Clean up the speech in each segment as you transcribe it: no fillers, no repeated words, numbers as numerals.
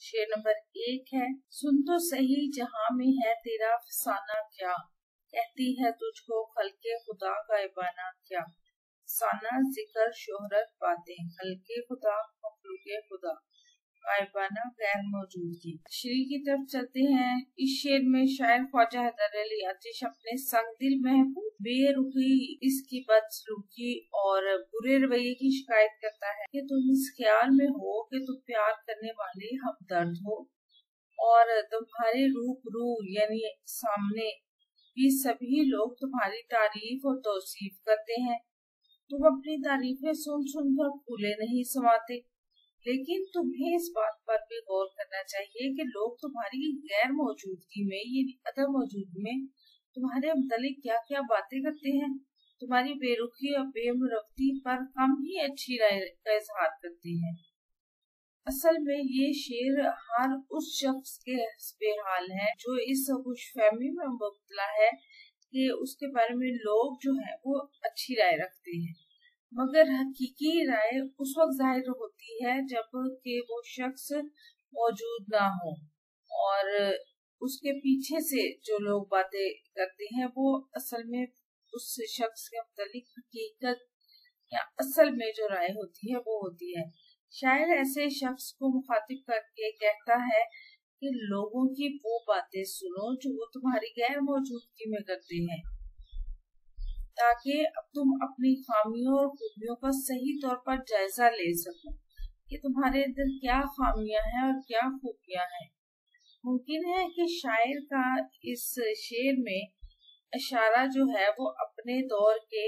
शेर नंबर 1 है, सुन तो सही जहां में है तेरा फसाना क्या, कहती है तुझको खल्के खुदा गायबाना क्या। फसाना जिक्र शोहरत बातें, खल्के खुदा मखलूके खुदा, गायबाना गैर मौजूदगी। शेर की तरफ चलते हैं। इस शेर में शायर ख्वाजा हैदर अली आतिश अपने संग दिल महबूब बेरुखी, इसकी बदसलूकी और बुरे रवैये की शिकायत करता है कि तुम इस ख्याल में हो कि तुम प्यार करने वाले हमदर्द हो और तुम्हारे रूबरू यानी सामने भी सभी लोग तुम्हारी तारीफ और तौसीफ करते हैं। तुम अपनी तारीफें सुन सुनकर फूले नहीं समाते, लेकिन तुम्हें इस बात पर भी गौर करना चाहिए कि लोग तुम्हारी गैर मौजूदगी में यानी अदम मौजूदगी में तुम्हारे मुतालिक क्या क्या बातें करते हैं। तुम्हारी बेरुखी और बेमुरवती पर कम ही अच्छी राय का इजहार करते हैं। असल में ये शेर हर उस शख्स के बेहाल है जो इस खुशफहमी में मुब्तला है कि उसके बारे में लोग जो है वो अच्छी राय रखते हैं, मगर हकीकी राय उस वक्त जाहिर होती है जब कि वो शख्स मौजूद ना हो और उसके पीछे से जो लोग बातें करते हैं वो असल में उस शख्स के मुतालिक हकीकत या असल में जो राय होती है वो होती है। शायर ऐसे शख्स को मुखातिब करके कहता है कि लोगों की वो बातें सुनो जो वो तुम्हारी गैर मौजूदगी में करते हैं, ताकि अब तुम अपनी खामियों और खूबियों का सही तौर पर जायजा ले सको कि तुम्हारे अंदर क्या खामियां हैं और क्या खूबियां हैं। मुमकिन है कि शायर का इस शेर में इशारा जो है वो अपने दौर के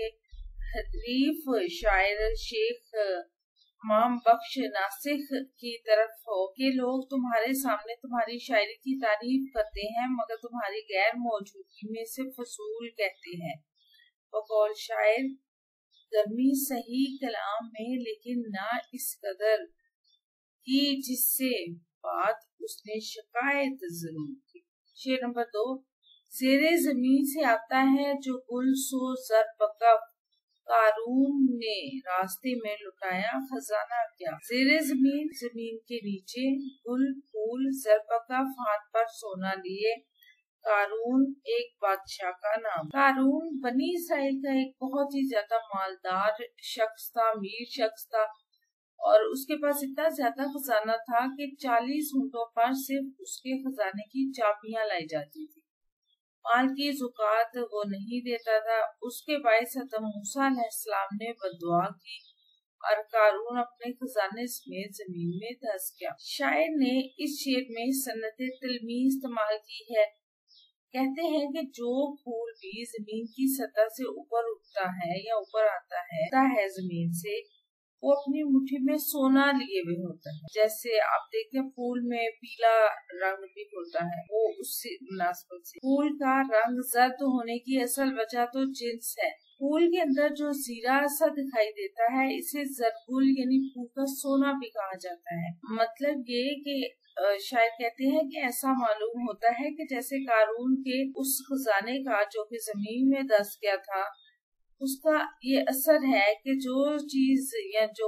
हरीफ शायर शेख इमाम बख्श नासिख की तरफ हो कि लोग तुम्हारे सामने तुम्हारी शायरी की तारीफ करते हैं मगर तुम्हारी गैर मौजूदगी में से फसूल कहते हैं। बकौल शायर गर्मी सही कलाम में लेकिन ना इस कदर की जिससे बात उसने शिकायत जरूर की। शेर नंबर 2, ज़ेरे जमीन से आता है जो गुल सो जर बकफ, कारून ने रास्ते में लुटाया खजाना क्या। ज़ेरे जमीन, जमीन के नीचे, गुल फूल, जर बकफ हाथ पर सोना लिए, कारून एक बादशाह का नाम। कारून बनी इसराइल का एक बहुत ही ज्यादा मालदार शख्स था, अमीर शख्स था और उसके पास इतना ज्यादा खजाना था कि 40 ऊंटों पर सिर्फ उसके खजाने की चाबियां लाई जाती थी। माल की ज़कात वो नहीं देता था। उसके बाइस मूसा अलैहिस्सलाम ने बददुआ की और कारून अपने खजाने समेत जमीन में धंस गया। शायर ने इस शेर में सन्नत तलमीज़ इस्तेमाल की है। कहते हैं कि जो फूल भी जमीन की सतह से ऊपर उठता है या ऊपर आता है जमीन से, वो अपनी मुट्ठी में सोना लिए हुए होता है। जैसे आप देखते हैं फूल में पीला रंग भी होता है, वो उससे मुनासिबत से। फूल का रंग जर्द होने की असल वजह तो जिन्स है। फूल के अंदर जो जीरा सा दिखाई देता है इसे जरगुल यानी फूल का सोना भी कहा जाता है। मतलब ये कि शायद कहते हैं कि ऐसा मालूम होता है कि जैसे कारून के उस खजाने का जो कि जमीन में धंस गया था, उसका ये असर है कि जो चीज या जो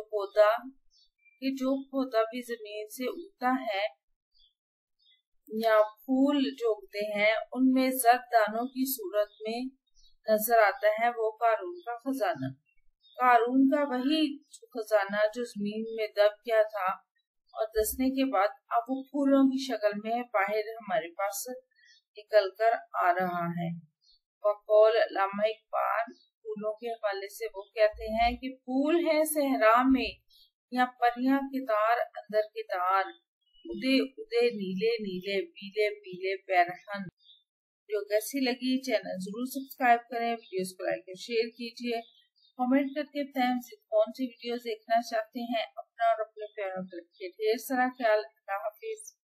पौधा भी जमीन से उगता है या फूल जो उगते हैं उनमें जर्द दानों की सूरत में नजर आता है, वो कारून का खजाना। कारून का वही खजाना जो जमीन में दब गया था और दसने के बाद अब वो फूलों की शक्ल में बाहर हमारे पास निकल कर आ रहा है। बकौल अल्लामा इकबाल फूलों के हवाले से वो कहते हैं कि फूल है सहरा में या परियां के तार अंदर के तार, उदे उदे नीले नीले पीले पीले पैरहन। जो कैसी लगी चैनल जरूर सब्सक्राइब करें, वीडियोस को लाइक और शेयर कीजिए, कमेंट करके बताएं कौन सी वीडियोस देखना चाहते हैं। अपना और अपने प्यारों का रखिए ढेर सारा ख्याल। अल्लाह हाफिज।